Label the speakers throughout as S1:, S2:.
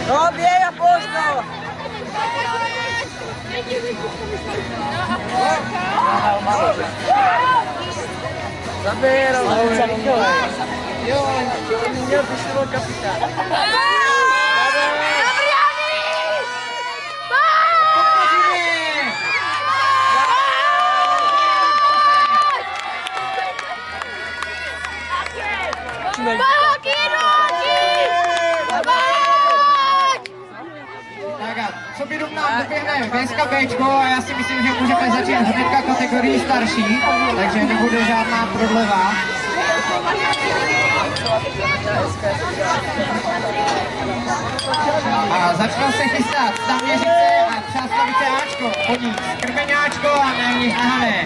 S1: No, běž a posto! Zaběro! Jo, měl vyšlo kapitán.
S2: Co by nám doběhne dneska Bčko a já si myslím, že můžeme začít hnedka kategorii starší, takže nebude žádná prodleva. A začnou se chystat Staměřice a Třáslavice Ačko, po ní Krbeňáčko a na nich Hané.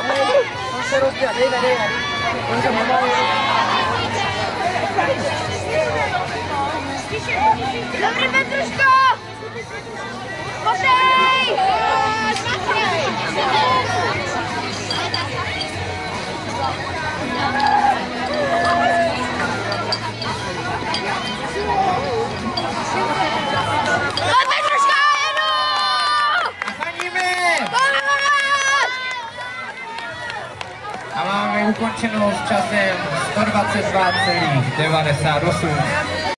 S3: Dobrý Petruško! Pošej! Petruška, jedu!
S2: A faníme! A máme ukončenou s časem 122,98.